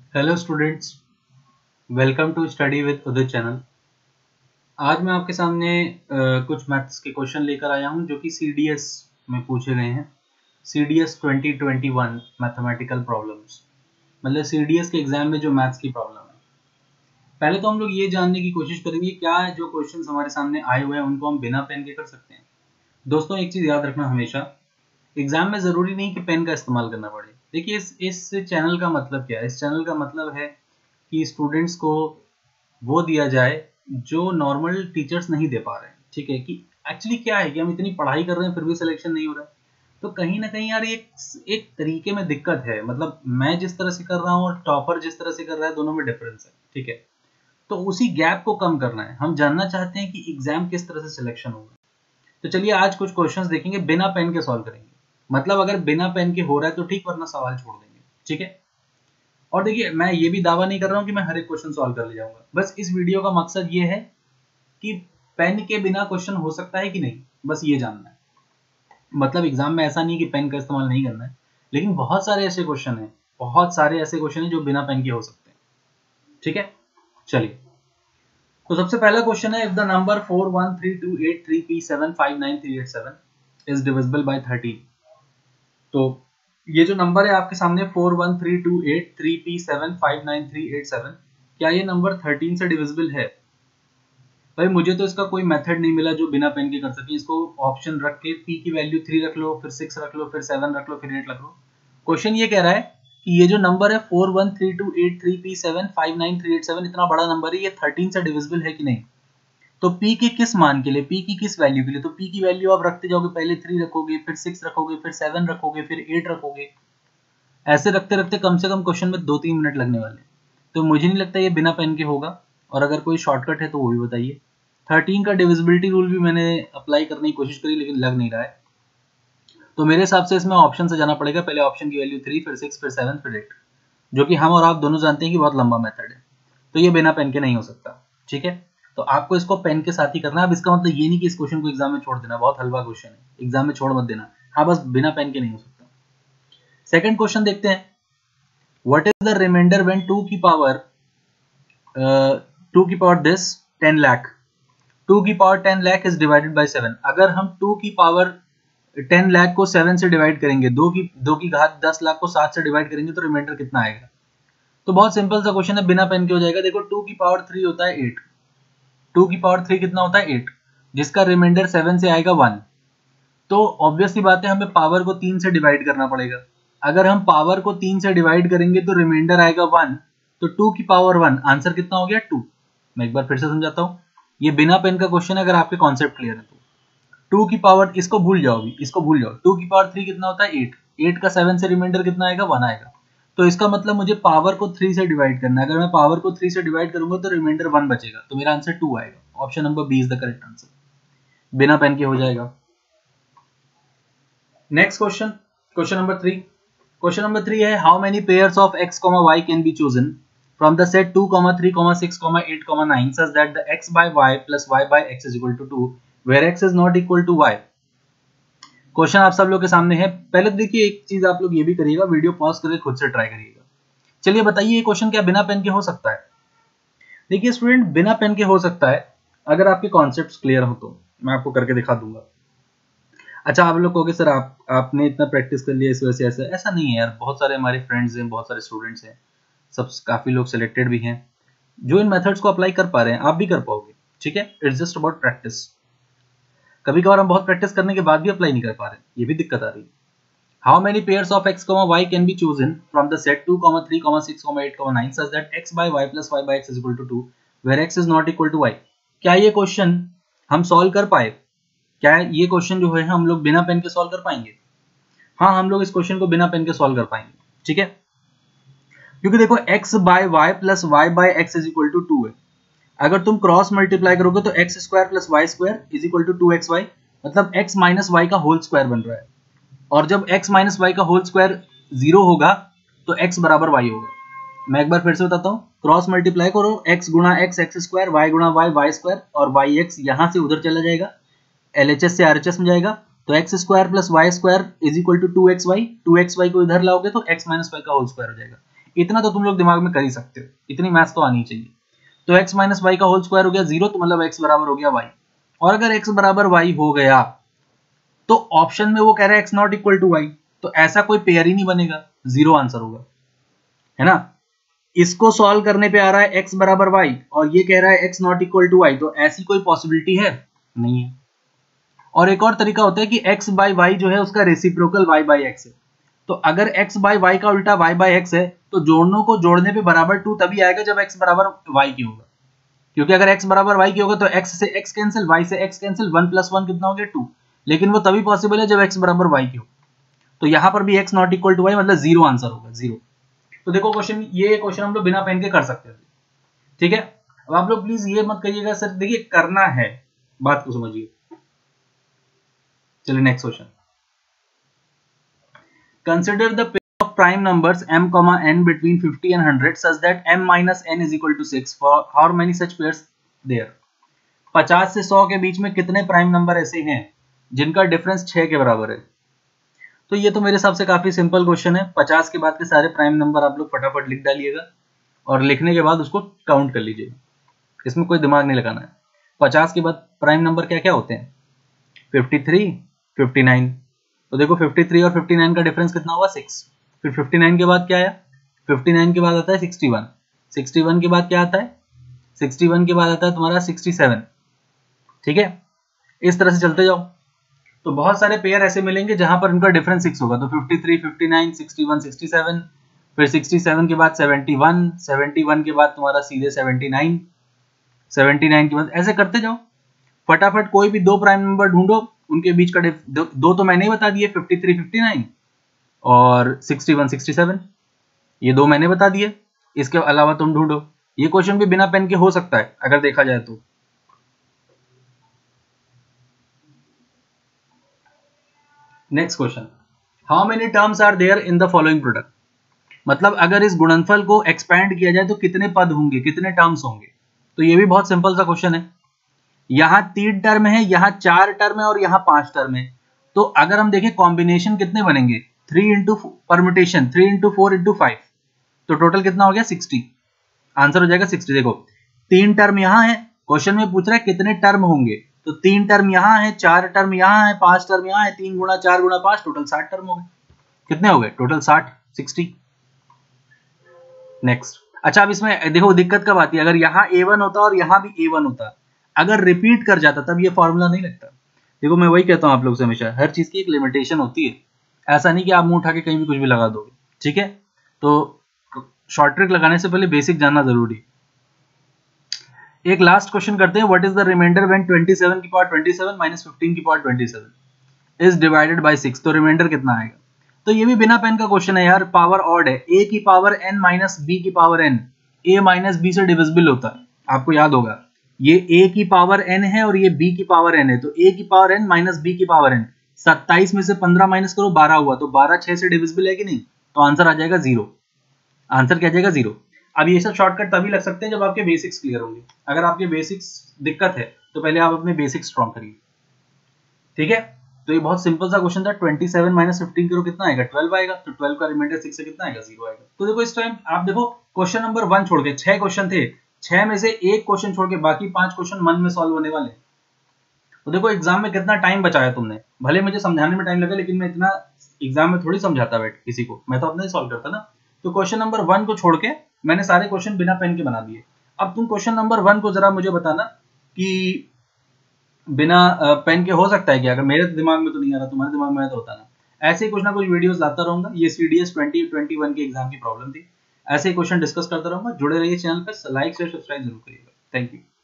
Hello students, welcome to study with Uday channel. आज मैं आपके सामने कुछ मैथ्स के क्वेश्चन लेकर आया हूं जो कि सीडीएस में पूछे गए हैं। सीडीएस 2021 मैथमेटिकल प्रॉब्लम्स, मतलब सीडीएस के एग्जाम में जो मैथ्स की प्रॉब्लम है। पहले तो हम लोग ये जानने की कोशिश करेंगे क्या जो क्वेश्चन हमारे सामने आए हुए हैं उनको हम बिना पेन के कर सकते हैं। दोस्तों, एक चीज़ याद रखना, हमेशा एग्जाम में ज़रूरी नहीं कि पेन का इस्तेमाल करना पड़े। देखिए, इस चैनल का मतलब क्या है? इस चैनल का मतलब है कि स्टूडेंट्स को वो दिया जाए जो नॉर्मल टीचर्स नहीं दे पा रहे हैं। ठीक है, कि एक्चुअली क्या है कि हम इतनी पढ़ाई कर रहे हैं फिर भी सिलेक्शन नहीं हो रहा है, तो कहीं ना कहीं यार एक तरीके में दिक्कत है। मतलब मैं जिस तरह से कर रहा हूँ और टॉपर जिस तरह से कर रहा है, दोनों में डिफरेंस है। ठीक है, तो उसी गैप को कम करना है। हम जानना चाहते हैं कि एग्जाम किस तरह से सिलेक्शन होगा। तो चलिए आज कुछ क्वेश्चंस देखेंगे, बिना पेन के सॉल्व करेंगे। मतलब अगर बिना पेन के हो रहा है तो ठीक, वरना सवाल छोड़ देंगे। ठीक है, और देखिए, मैं ये भी दावा नहीं कर रहा हूँ कि मैं हर एक क्वेश्चन सॉल्व कर ले जाऊंगा। बस इस वीडियो का मकसद ये है कि पेन के बिना क्वेश्चन हो सकता है कि नहीं, बस ये जानना है। मतलब एग्जाम में ऐसा नहीं कि पेन का इस्तेमाल नहीं करना है, लेकिन बहुत सारे ऐसे क्वेश्चन हैं, बहुत सारे ऐसे क्वेश्चन हैं जो बिना पेन के हो सकते हैं। ठीक है, चलिए। तो सबसे पहला क्वेश्चन है, if the number 4132833p759387 is divisible by 13। तो ये जो नंबर है आपके सामने 4132833p759387, क्या ये नंबर 13 से डिविजिबल है? भाई मुझे तो इसका कोई मेथड नहीं मिला जो बिना पेन के कर सके। इसको ऑप्शन रख के p की वैल्यू 3 रख लो, फिर 6 रख लो, फिर 7 रख लो, फिर 8 रख लो। क्वेश्चन ये कह रहा है कि ये जो नंबर है 4132833p759387 इतना बड़ा नंबर है, ये 13 से डिविजिबल है कि नहीं। तो p के किस मान के लिए, p की किस वैल्यू के लिए? तो p की वैल्यू आप रखते जाओगे, पहले 3 रखोगे, फिर 6 रखोगे, फिर 7 रखोगे, फिर 8 रखोगे। ऐसे रखते रखते कम से कम क्वेश्चन में 2-3 मिनट लगने वाले। तो मुझे नहीं लगता ये बिना पेन के होगा, और अगर कोई शॉर्टकट है तो वो भी बताइए। 13 का डिविजिबिलिटी रूल भी मैंने अप्लाई करने की कोशिश करी, लेकिन लग नहीं रहा है। तो मेरे हिसाब से इसमें ऑप्शन से जाना पड़ेगा। पहले ऑप्शन की वैल्यू 3, फिर 6, फिर 7, फिर 8, जो कि हम और आप दोनों जानते हैं कि बहुत लंबा मेथड है। तो ये बिना पेन के नहीं हो सकता। ठीक है, तो आपको इसको पेन के साथ ही करना है। अब इसका मतलब ये नहीं कि इस क्वेश्चन को एग्जाम में छोड़ देना, बहुत हलवा क्वेश्चन है, एग्जाम में छोड़ मत देना। हाँ, बस बिना पेन के नहीं हो सकता। सेकंड क्वेश्चन देखते हैं, what is the remainder when 2 की पावर 10 लाख 2 की power 10 lakh is divided by 7। अगर हम 2 की पावर 10 लाख को 7 से डिवाइड करेंगे, 2 की घात 10 लाख को 7 से डिवाइड करेंगे, तो रिमाइंडर कितना आएगा? तो बहुत सिंपल सा क्वेश्चन है, बिना पेन के हो जाएगा। देखो, 2 की पावर 3 होता है 8, 2 की पावर 3 कितना होता है 8, जिसका रिमाइंडर 7 से आएगा 1। तो ऑब्वियस सी बात है, हमें पावर को 3 से डिवाइड करना पड़ेगा। अगर हम पावर को 3 से डिवाइड करेंगे तो रिमाइंडर आएगा 1। तो 2 की पावर 1, आंसर कितना हो गया? 2। मैं एक बार फिर से समझाता हूँ, ये बिना पेन का क्वेश्चन है, अगर आपके कॉन्सेप्ट क्लियर है तो। 2 की पावर, इसको भूल जाओ, अभी इसको भूल जाओ। 2 की पावर 3 कितना होता है 8, 8 का 7 से रिमाइंडर कितना आएगा? 1 आएगा। तो इसका मतलब मुझे पावर को 3 से डिवाइड करना है। अगर मैं पावर को 3 से डिवाइड करूंगा तो रिमाइंडर 1 बचेगा, तो मेरा आंसर 2 आएगा। Option number B is the correct answer, बिना पेन के हो जाएगा। Next question, question number 3। Question number 3 है, how many pairs of x, y can be chosen from the set 2, 3, 6, 8, 9 such that the x by y plus y by x is equal to 2 where x is not equal to y। Question आप सब लोग के सामने है। पहले तो देखिए, एक चीज आप लोग ये भी करिएगा, वीडियो पॉज करके खुद से ट्राई करिएगा। चलिए बताइए, ये क्वेश्चन क्या बिना पेन के हो सकता है? देखिए स्टूडेंट, बिना पेन के हो सकता है अगर आपके कॉन्सेप्ट्स क्लियर हो। तो मैं आपको करके दिखा दूंगा। अच्छा, आप लोग कहोगे सर आपने इतना प्रैक्टिस कर लिया इस वजह से ऐसा नहीं है यार। बहुत सारे हमारे फ्रेंड्स हैं, बहुत सारे स्टूडेंट्स हैं, सब काफी लोग सिलेक्टेड भी हैं जो इन मेथड्स को अप्लाई कर पा रहे हैं। आप भी कर पाओगे। ठीक है, इट्स जस्ट अबाउट प्रैक्टिस। कभी कभार हम बहुत प्रैक्टिस करने के बाद भी अप्लाई नहीं कर पा रहे, ये भी दिक्कत आ रही है। How many pairs of x, y can be chosen from the set 2, 3, 6, 8, 9 such that x by y plus y by x is equal to 2 where x is not equal to y। क्या ये question हम solve कर पाए? क्या ये question जो है हम लोग बिना पेन के सॉल्व कर पाएंगे? हाँ, हम लोग इस क्वेश्चन को बिना पेन के सॉल्व कर पाएंगे। ठीक है, क्योंकि देखो x by y plus y by x is equal to 2 है। अगर तुम क्रॉस मल्टीप्लाई करोगे तो x square plus y square is equal to 2xy, मतलब x माइनस y का होल स्क्वायर बन रहा है। और जब x माइनस वाई का होल स्क्वायर 0 होगा तो x बराबर y होगा। मैं एक बार फिर से बताता हूँ, क्रॉस मल्टीप्लाई करो, x गुणा x x स्क्वायर, y गुणा y y स्क्वायर, और yx यहाँ से उधर चला जाएगा, LHS से RHS में जाएगा, तो x square plus y square is equal to 2xy। 2xy को इधर लाओगे तो x माइनस वाई का होल स्क्वायर हो जाएगा। इतना तो तुम लोग दिमाग में कर ही सकते हो, इतनी मैथ्स तो आनी चाहिए। तो x माइनस वाई का होल स्क्वायर हो गया 0, तो मतलब x बराबर हो गया y। और अगर x बराबर y हो गया तो ऑप्शन में वो कह रहा है x not equal to y, तो ऐसा कोई पेयर ही नहीं बनेगा, 0 आंसर होगा, है ना। इसको सॉल्व करने पे आ रहा है x बराबर y और ये कह रहा है x not equal to y, तो ऐसी कोई पॉसिबिलिटी है नहीं है। और एक और तरीका होता है कि x बाई वाई जो है उसका रेसिप्रोकल y बाई x है, तो अगर x बाई वाई का उल्टा y बाई x है तो जोड़नों को जोड़ने पे बराबर 2 तभी आएगा जब x बराबर y की होगा, क्योंकि अगर x बराबर y की होगा तो x से x कैंसिल, y से x कैंसिल, 1 प्लस 1 कितना हो गया 2, लेकिन वो तभी पॉसिबल है जब x बराबर y की हो। तो यहाँ पर भी x not equal to y मतलब 0 आंसर होगा, 0। तो देखो क्वेश्चन, ये क्वेश्चन हम लोग बिना पेन के कर सकते हैं, ठीक है। अब आप लोग प्लीज ये मत कहिएगा सर देखिए करना है, बात को समझिए। चलिए next question, consider the pair of prime numbers m, n between 50 and 100 such that m minus n is equal to 6 for how many such pairs there। 50 से 100 के बीच में कितने प्राइम नंबर ऐसे हैं जिनका डिफरेंस 6 के बराबर है। तो ये तो मेरे हिसाब से काफी सिंपल क्वेश्चन है। 50 के बाद के सारे प्राइम नंबर आप लोग फटाफट लिख डालिएगा और लिखने के बाद उसको काउंट कर लीजिएगा, इसमें कोई दिमाग नहीं लगाना है। 50 के बाद प्राइम नंबर क्या क्या होते हैं, 53, 59। तो देखो 53 और 59 का डिफरेंस कितना हुआ 6। फिर 59 के बाद क्या आया, 59 के बाद आता है 61, 61 के बाद क्या आता है, 61 के बाद आता है तुम्हारा 67, ठीक है। इस तरह से चलते जाओ तो बहुत सारे पेयर ऐसे मिलेंगे जहां पर उनका डिफरेंस 6 होगा। तो 53, 59, 61, 67, फिर 67 के बाद 71, 71 के बाद तुम्हारा सीधे 79, 79 के बाद ऐसे करते जाओ फटाफट। कोई भी दो प्राइम नंबर ढूंढो, उनके बीच का दो तो मैंने ही बता दिए, 53, 59 और 61, 67, ये दो मैंने बता दिए। इसके अलावा तुम ढूंढो। ये क्वेश्चन भी बिना पेन के हो सकता है अगर देखा जाए तो। Next question, how many terms are there in the following product. मतलब अगर इस गुणनफल को एक्सपैंड किया जाए तो कितने पद होंगे, कितने टर्म्स होंगे। तो ये भी बहुत सिंपल सा क्वेश्चन है। यहाँ 3 टर्म है, यहाँ 4 टर्म है और यहाँ 5 टर्म है। तो अगर हम देखें कॉम्बिनेशन कितने बनेंगे, 3 इंटू परम्यूटेशन 3 इंटू 4 इंटू 5, तो टोटल कितना हो गया 60। आंसर हो जाएगा 60। देखो 3 टर्म यहाँ है, क्वेश्चन में पूछ रहा है कितने टर्म होंगे, तो 3 टर्म यहाँ है, 4 टर्म यहाँ है, 5 टर्म यहाँ है, 3 गुणा 4 गुणा 5 टोटल 60 टर्म हो गए। कितने हो गए टोटल 60। नेक्स्ट, अच्छा अब इसमें देखो दिक्कत कब आती है, अगर यहाँ A1 होता और यहाँ भी A1 होता, अगर रिपीट कर जाता तब ये फॉर्मूला नहीं लगता। देखो मैं वही कहता हूँ आप लोग से हमेशा, हर चीज की एक लिमिटेशन होती है। ऐसा नहीं कि आप मुंह उठा के कहीं भी कुछ भी लगा दोगे, ठीक है। तो शॉर्ट ट्रिक लगाने से पहले बेसिक जानना जरूरी। एक लास्ट क्वेश्चन करते हैं, what is the remainder when 27 की पावर 27 माइनस 15 की पावर 27 इज डिवाइडेड बाय 6। तो रिमाइंडर कितना आएगा। तो ये भी बिना पेन का क्वेश्चन है यार, पावर ऑड है, a की पावर n माइनस b की power n, a minus b से डिविजिबल होता है, आपको याद होगा। ये a की पावर n है और ये b की पावर n है, तो a की पावर n माइनस b की पावर n, 27 में से 15 माइनस करो 12 हुआ, तो 12 6 से डिविजिबल है कि नहीं, तो आंसर आ जाएगा 0। आंसर क्या जाएगा 0। अब ये सब शॉर्टकट तभी लग सकते हैं जब आपके बेसिक्स क्लियर होंगे। अगर आपके बेसिक्स दिक्कत है तो पहले आप अपने बेसिक्स स्ट्रॉन्ग करिए, ठीक है। तो ये बहुत सिंपल सा क्वेश्चन था। 27 माइनस 15 करो कितना आएगा 12 आएगा, तो 12 का रिमाइंडर 6 से कितना आएगा 0 आएगा। तो देखो इस टाइम आप देखो क्वेश्चन नंबर 1 छोड़ के 6 क्वेश्चन थे, 6 में से एक क्वेश्चन छोड़ के बाकी 5 क्वेश्चन मन में सॉल्व होने वाले। तो देखो एग्जाम में कितना टाइम बचाया तुमने, भले मुझे समझाने में टाइम लगा लेकिन मैं इतना एग्जाम में थोड़ी समझाता बैठ किसी को, मैं तो अपने ही सॉल्व करता ना। तो क्वेश्चन नंबर 1 को छोड़ के मैंने सारे क्वेश्चन बिना पेन के बना दिए। अब तुम क्वेश्चन नंबर 1 को जरा मुझे बताना कि बिना पेन के हो सकता है क्या। अगर मेरे दिमाग में तो नहीं आ रहा, तुम्हारे दिमाग में तो होता ना। ऐसे ही कुछ ना कुछ वीडियोस लाता रहूंगा। ये CDS 2021 के एग्जाम की प्रॉब्लम थी। ऐसे ही क्वेश्चन डिस्कस करता रहूंगा। जुड़े रहिए चैनल पर, लाइक शेयर सब्सक्राइब जरूर करिएगा। Thank you.